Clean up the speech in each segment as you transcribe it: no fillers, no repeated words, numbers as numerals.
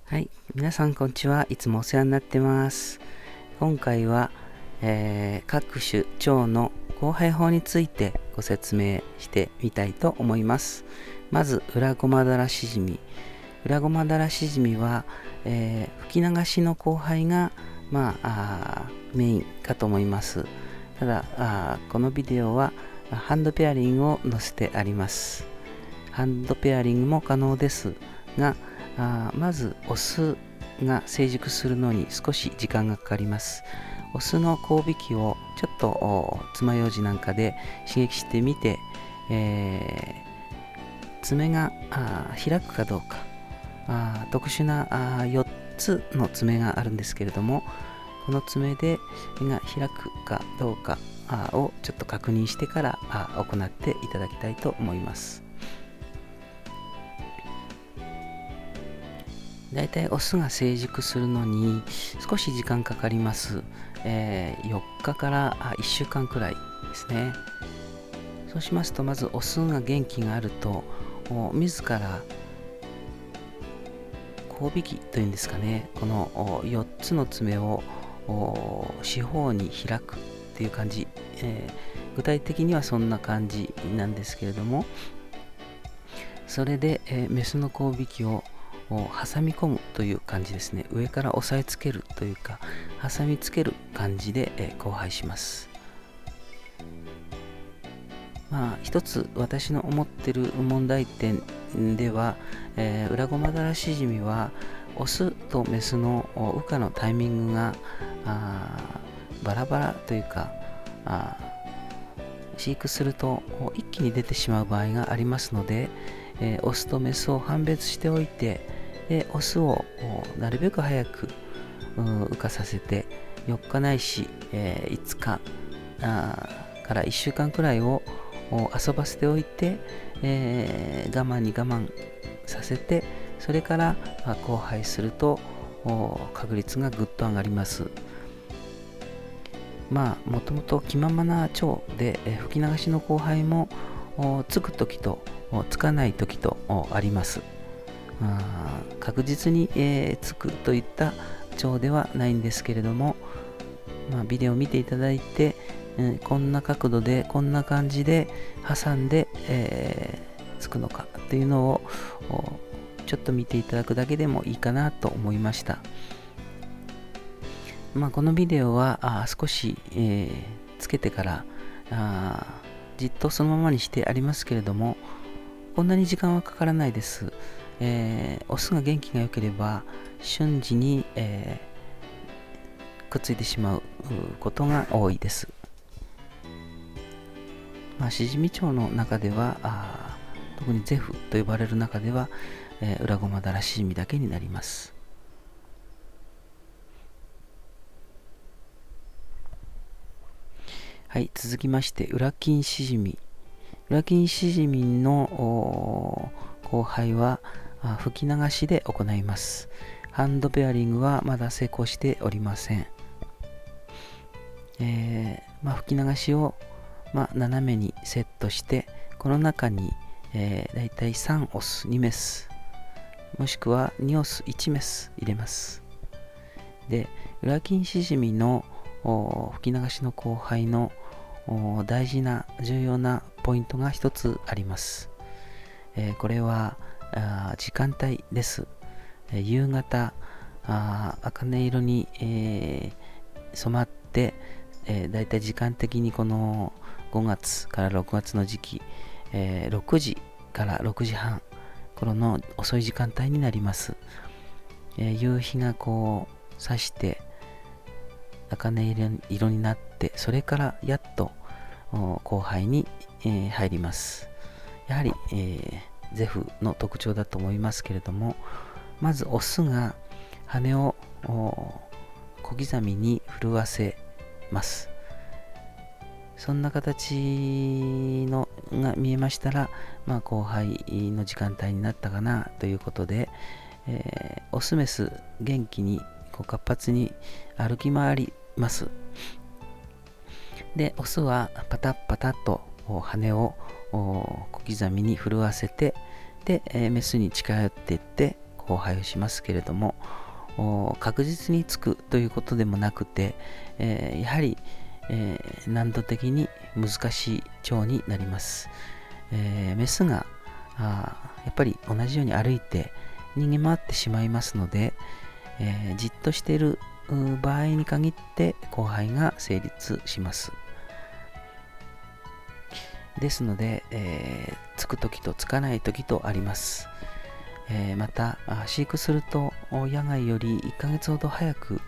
はい、皆さんこんにちは。いつもお世話になってます。今回は、各種腸の交配法についてご説明してみたいと思います。まず、裏ごまだらしじみ。裏ごまだらしじみは、吹き流しの交配が、メインかと思います。ただ、このビデオはハンドペアリングを載せてあります。ハンドペアリングも可能ですが、まずオスが成熟するのに少し時間がかかります。オスの交尾器をちょっと爪楊枝なんかで刺激してみて、爪が開くかどうか、特殊な4つの爪があるんですけれども、この爪でが開くかどうかをちょっと確認してから行っていただきたいと思います。だいたいオスが成熟するのに少し時間かかります。4日から1週間くらいですね。そうしますと、まずオスが元気があると自ら交尾器というんですかね、この4つの爪を四方に開くっていう感じ、具体的にはそんな感じなんですけれども、それで、メスの交尾器を挟み込むという感じですね。上から押さえつけるというか挟みつける感じで、交配します。一つ私の思ってる問題点では、裏ごまだらしじみはオスとメスの羽化のタイミングがバラバラというか、飼育すると一気に出てしまう場合がありますので、オスとメスを判別しておいて、でオスをなるべく早く羽化させて4日ないし、5日から1週間くらいを遊ばせておいて、我慢に我慢させて、それから交配すると確率がぐっと上がります。もともと気ままな腸で、吹き流しの交配もつく時とつかない時とあります。確実に、つくといった腸ではないんですけれども、ビデオを見ていただいて、こんな角度でこんな感じで挟んで、つくのかっていうのをちょっと見ていただくだけでもいいかなと思いました。このビデオは少し、つけてからじっとそのままにしてありますけれども、こんなに時間はかからないです。オスが元気が良ければ瞬時に、くっついてしまうことが多いです。シジミ腸の中では特にゼフと呼ばれる中では、裏ごまだらしじみだけになります。はい、続きまして裏金シジミ。裏金シジミの交配は吹き流しで行います。ハンドペアリングはまだ成功しておりません。吹き流しを、斜めにセットして、この中に、だいたい3オス2メスもしくは2オス1メス入れます。で、裏金シジミの吹き流しの交配の大事な重要なポイントが一つあります。これは時間帯です。夕方茜色に、染まって、だいたい時間的にこの5月から6月の時期、6時から6時半頃の遅い時間帯になります。夕日がこう差して茜色になって、それからやっと交配に、入ります。やはり、ゼフの特徴だと思いますけれども、まずオスが羽を小刻みに震わせます。そんな形のが見えましたら、交配の時間帯になったかなということで、オスメス元気に活発に歩き回ります。で、オスはパタッパタッと羽を小刻みに震わせて、で、メスに近寄っていって交交配をしますけれども、確実につくということでもなくて、やはり、難度的に難しい蝶になります。メスがやっぱり同じように歩いて逃げ回ってしまいますので、じっとしている場合に限って交配が成立します。ですので、つくときとつかないときとあります。また飼育すると野外より1ヶ月ほど早く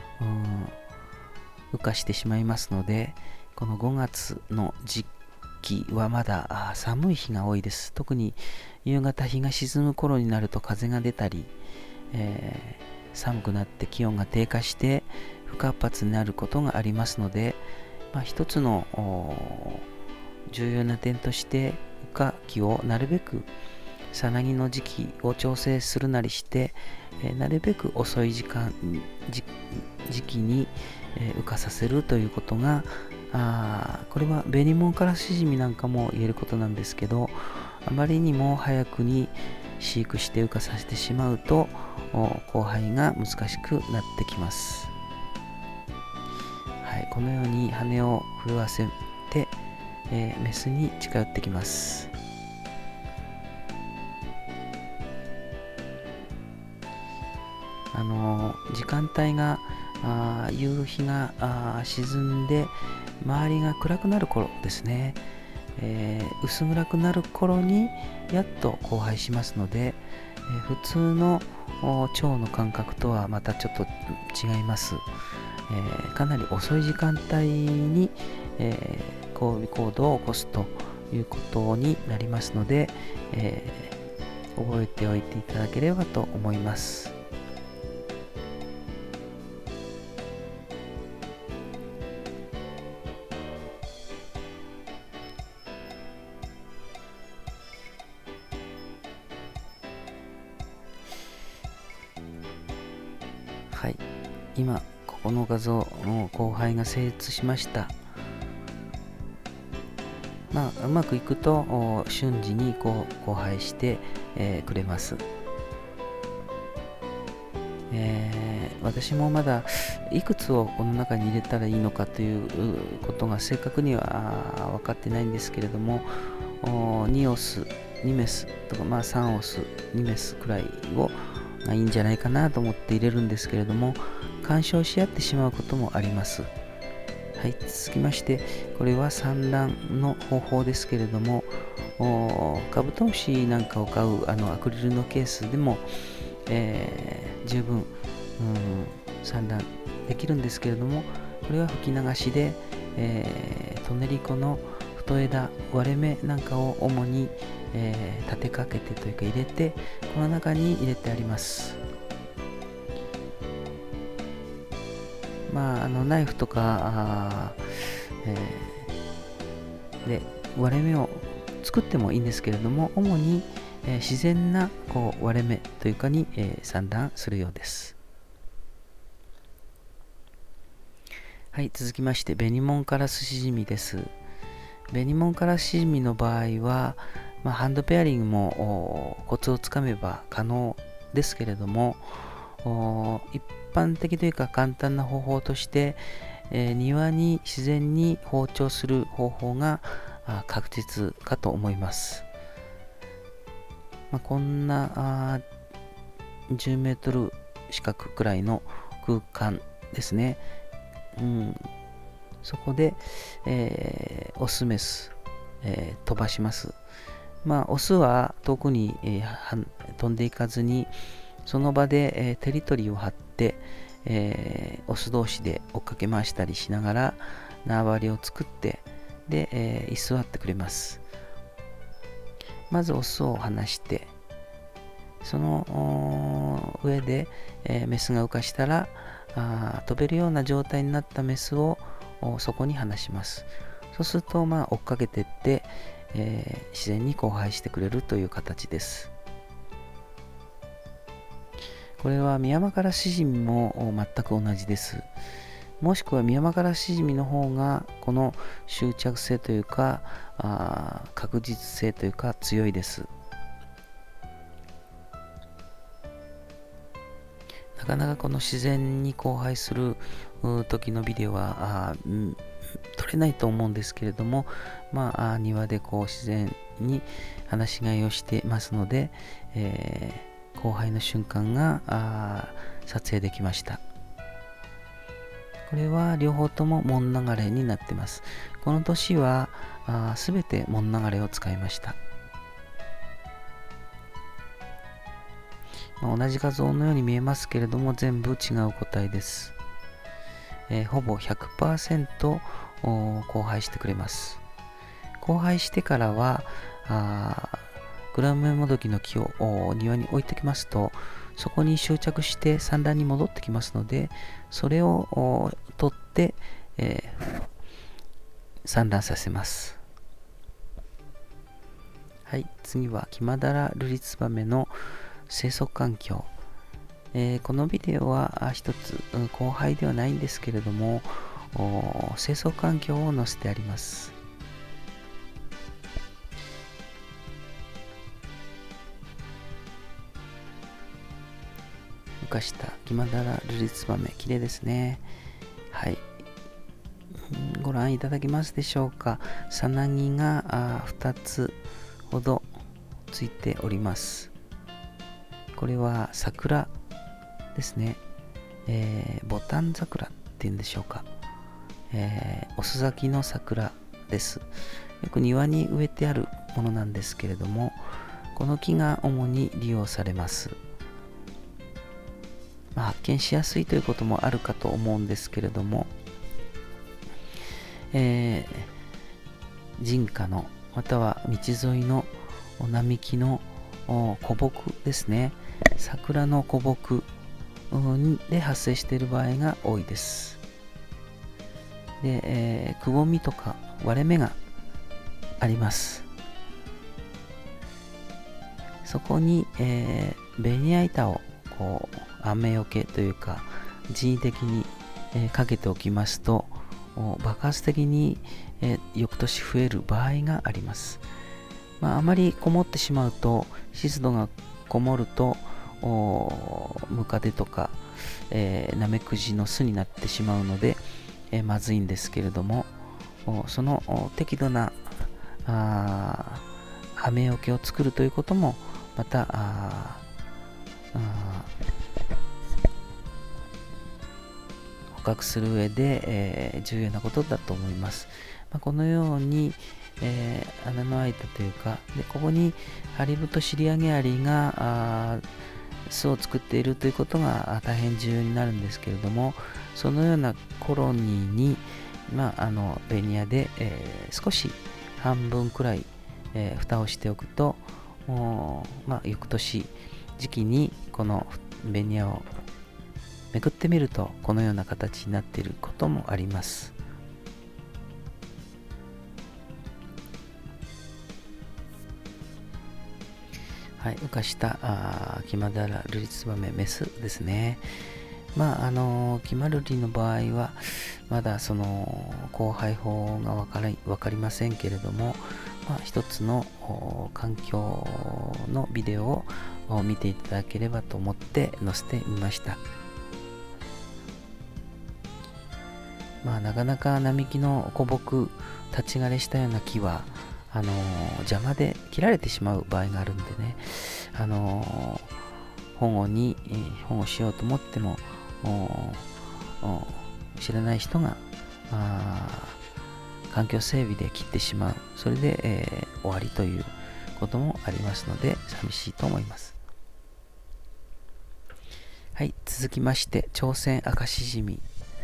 羽化してしまいますので、この5月の時期はまだ寒い日が多いです。特に夕方日が沈む頃になると風が出たり、寒くなって気温が低下して不活発になることがありますので、一つの重要な点として羽化期をなるべくさなぎの時期を調整するなりして、なるべく遅い時期に羽化させるということが、これはベニモンカラシジミなんかも言えることなんですけど、あまりにも早くに飼育して羽化させてしまうと交配が難しくなってきます。はい、このように羽を震わせて、メスに近寄ってきます。時間帯が夕日が沈んで周りが暗くなる頃ですね、薄暗くなる頃にやっと交配しますので、普通の蝶の感覚とはまたちょっと違います。かなり遅い時間帯に、交尾行動を起こすということになりますので、覚えておいていただければと思います。はい、今ここの画像の交配が成立しました。うまくいくと瞬時に交配して、くれます。私もまだいくつをこの中に入れたらいいのかということが正確には分かってないんですけれども、2オス2メスとか、3オス2メスくらいがいいんじゃないかなと思って入れるんですけれども、干渉し合ってしまうこともあります。はい、続きましてこれは産卵の方法ですけれども、カブトムシなんかを飼うアクリルのケースでも、十分産卵できるんですけれども、これは吹き流しで、トネリコの太枝割れ目なんかを主に、立てかけてというか入れてこの中に入れてあります。ナイフとかで割れ目を作ってもいいんですけれども、主に、自然な割れ目というかに、産卵するようです。はい、続きましてベニモンカラスシジミです。ベニモンカラスシジミの場合は、ハンドペアリングもコツをつかめば可能ですけれども、一般的というか簡単な方法として、庭に自然に放鳥する方法が確実かと思います。こんな10メートル四角くらいの空間ですね。そこで、オスメス、飛ばします。オスは遠くに、飛んでいかずにその場で、テリトリーを張って、オス同士で追っかけ回したりしながら縄張りを作ってで、居座ってくれます。まずオスを離してその上で、メスが羽化したら飛べるような状態になったメスをそこに離します。そうすると追っかけていって、自然に交配してくれるという形です。これはミヤマカラシジミも全く同じです。もしくはミヤマカラシジミの方がこの執着性というか確実性というか強いです。 なかなかこの自然に交配する時のビデオは撮れないと思うんですけれども、庭でこう自然に放し飼いをしてますので、交配の瞬間が撮影できました。これは両方とも門流れになってます。この年はすべて門流れを使いました。同じ画像のように見えますけれども、全部違う個体です。ほぼ 100% 交配してくれます。交配してからはグラムメモドキの木を庭に置いておきますと、そこに執着して産卵に戻ってきますので、それを取って、産卵させます。はい、次はキマダラルリツバメの生息環境。このビデオは一つ交配ではないんですけれども、生息環境を載せてあります。浮かしたキマダラルリツバメ、綺麗ですね。はい、ご覧いただけますでしょうか。さなぎが2つほどついております。これは桜ですね。ボタン桜っていうんでしょうか。遅咲きの桜です。よく庭に植えてあるものなんですけれども、この木が主に利用されます。発見しやすいということもあるかと思うんですけれども、人家のまたは道沿いの並木の古木ですね。桜の古木で発生している場合が多いです。で、くぼみとか割れ目があります。そこに、ベニヤ板をこう雨よけというか人為的に、かけておきますと、爆発的に、翌年増える場合があります。あまりこもってしまうと、湿度がこもるとムカデとか、ナメクジの巣になってしまうので、まずいんですけれども、その適度な雨よけを作るということもまた捕獲する上で、重要なことだと思います。このように、穴の開いたというか、でここにハリブトシリアゲアリが巣を作っているということが大変重要になるんですけれども、そのようなコロニーに、ベニヤで、少し半分くらい、蓋をしておくと、翌年時期にこのベニヤをめくってみると、このような形になっていることもあります。はい、浮かしたキマダラルリツバメメスですね。キマルリの場合はまだその交配法が分かりませんけれども、一つの環境のビデオを見ていただければと思って載せてみました。なかなか並木の古木、立ち枯れしたような木は邪魔で切られてしまう場合があるんでね、保護しようと思っても知らない人が環境整備で切ってしまう。それで、終わりということもありますので、寂しいと思います。はい、続きまして朝鮮アカシジミ。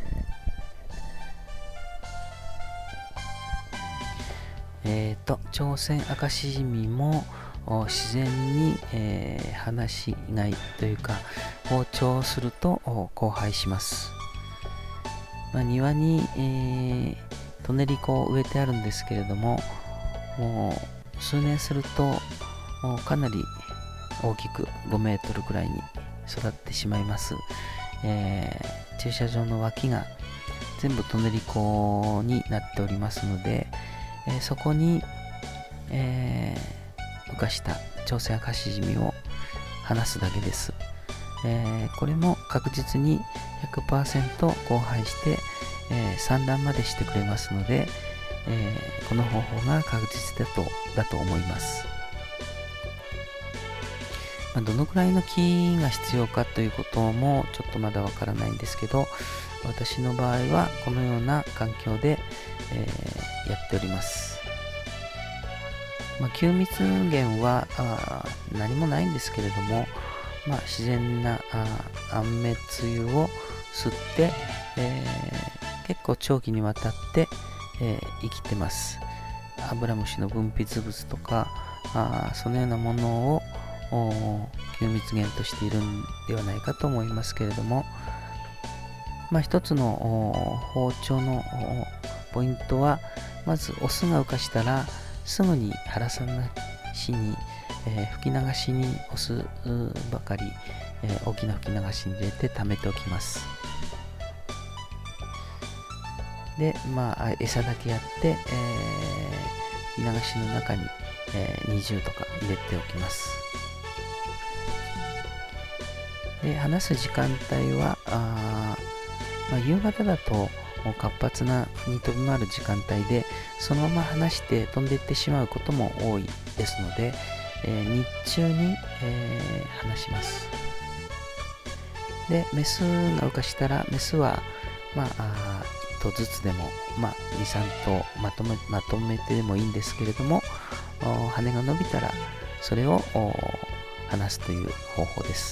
朝鮮アカシジミも自然に、放し飼いというか放鳥すると交配します。庭に、トネリコを植えてあるんですけれども、もう数年するとかなり大きく5メートルくらいに育ってしまいます。駐車場の脇が全部トネリコになっておりますので、そこに、浮かした朝鮮アカシジミを放すだけです。 これも確実に 100% 交配して、産卵までしてくれますので、この方法が確実だと思います。どのくらいの木が必要かということもちょっとまだわからないんですけど、私の場合はこのような環境で、やっております。吸蜜源は何もないんですけれども、自然な安滅油を吸って、結構長期にわたって、生きてます。アブラムシの分泌物とかそのようなものを吸蜜源としているんではないかと思いますけれども、一つの放鳥のポイントは、まずオスが羽化したらすぐに腹さなしに、吹き流しにオスばかり、大きな吹き流しに入れて溜めておきます。で、餌だけやって、吹き流しの中に、20とか入れておきます。で、放す時間帯は夕方だと活発に飛び回る時間帯で、そのまま放して飛んでいってしまうことも多いですので、日中に、放します。で、メスが羽化したら、メスは1頭ずつでも、2、3頭まとめてでもいいんですけれども、羽が伸びたらそれを放すという方法です。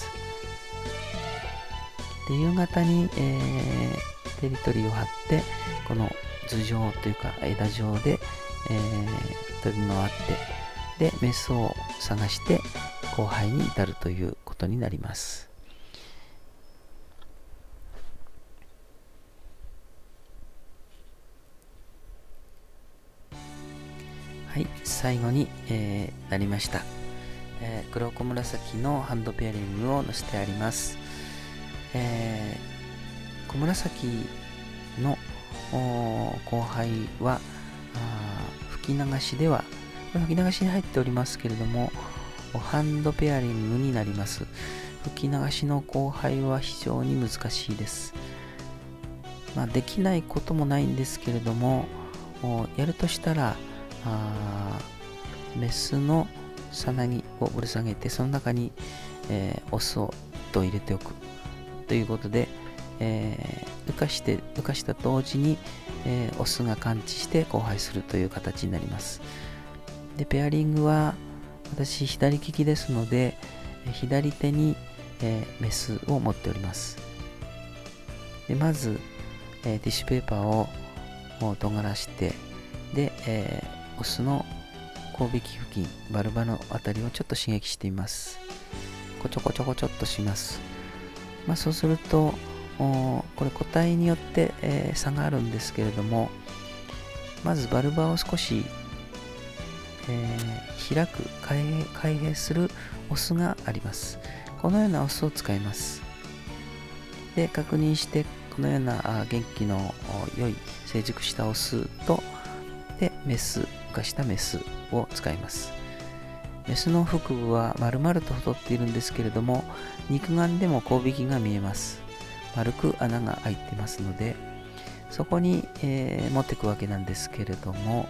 で、夕方に、テリトリーを張って、この頭上というか枝状で、飛び回って、で、メスを探して交配に至るということになります。はい、最後に、なりました。黒子紫のハンドペアリングを載せてあります。小紫の交配は吹き流しでは、吹き流しに入っておりますけれども、ハンドペアリングになります。吹き流しの交配は非常に難しいです。できないこともないんですけれども、やるとしたらメスのさなぎをぶら下げて、その中に、オスをと入れておくということで、羽化した同時に、オスが感知して交配するという形になります。で、ペアリングは私左利きですので、左手に、メスを持っております。で、まず、ティッシュペーパーを尖らして、で、オスの交尾器付近、バルバのあたりをちょっと刺激してみます。こちょこちょこちょっとします。そうすると、これ個体によって、差があるんですけれども、まずバルバを少し、開く、開閉するオスがあります。このようなオスを使います。で、確認して、このような元気の良い成熟したオスと、で、メス、羽化したメスを使います。メスの腹部は丸々と太っているんですけれども、肉眼でも交尾器が見えます。丸く穴が開いてますので、そこに、持っていくわけなんですけれども、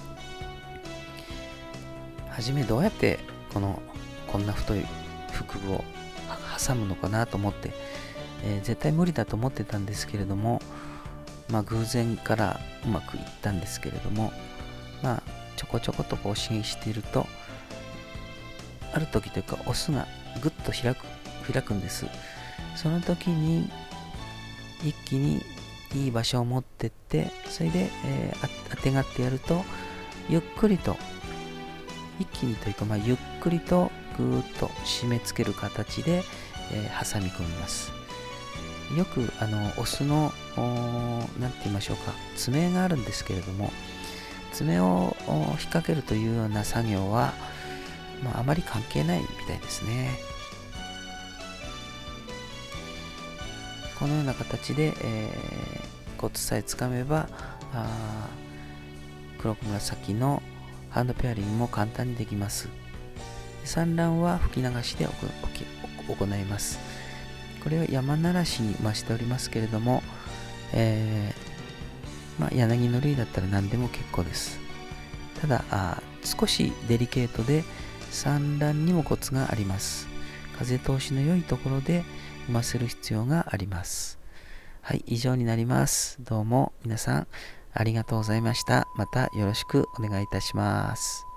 はじめどうやってこんな太い腹部を挟むのかなと思って、絶対無理だと思ってたんですけれども、偶然からうまくいったんですけれども、ちょこちょこと刺激していると、ある時というかオスがぐっと開くんです。その時に一気にいい場所を持ってって、それで、あてがってやると、ゆっくりと、一気にというか、ゆっくりとぐーっと締め付ける形で、挟み込みます。よくオスのなんて言いましょうか、爪があるんですけれども、爪を引っ掛けるというような作業は、あまり関係ないみたいですね。このような形で、コツさえつかめば、黒子紫のハンドペアリングも簡単にできます。産卵は吹き流しで行います。 これを山ならしに増しておりますけれども、柳の類だったら何でも結構です。ただ少しデリケートで産卵にもコツがあります。風通しの良いところで産ませる必要があります。はい、以上になります。どうも皆さんありがとうございました。またよろしくお願いいたします。